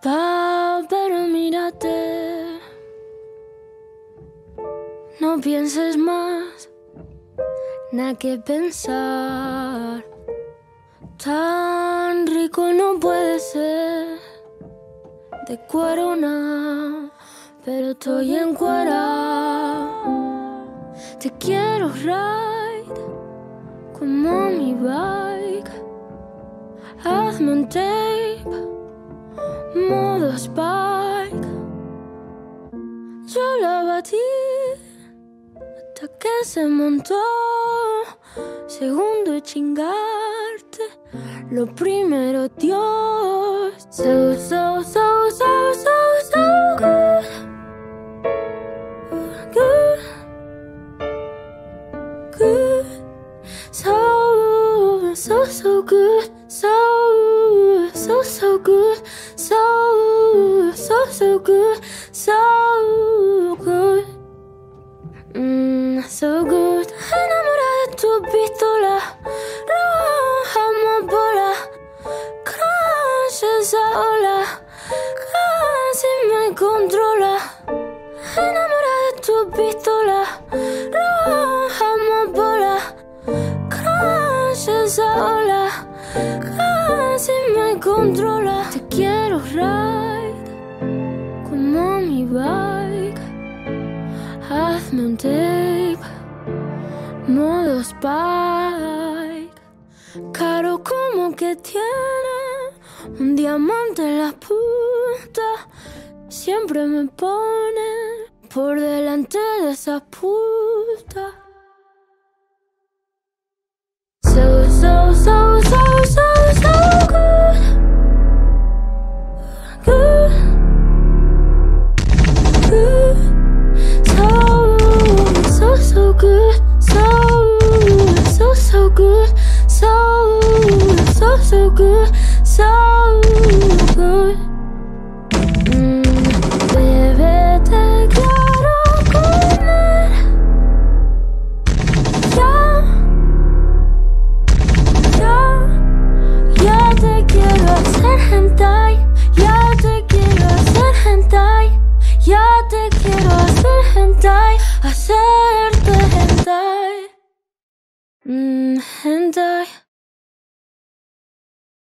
pero mírate. No pienses más, nada que pensar. Tan rico no puede ser. De cuero nada, pero estoy encuerada. Te quiero ride como mi bike. Hazme un tape, modo Spike. Yo la batí hasta que se montó. Segundo y chingarte, lo primero Dios. So, so, so, so, so, so good. Good. Good. So, so, so good. So, so, so good. So, so, so good. So good. So good. Enamorada de tu pistola, roja amapola, crash esa ola, casi me controla. Enamorada de tu pistola, roja amapola, crash esa ola, casi me controla. Te quiero ride como mi bike. Hazme un tape, modo Spike. Caro como que tiene un diamante en la punta. Siempre me pone por delante de esa puta. So, so, so, so, so, so good. Good. Good. So, so, so good.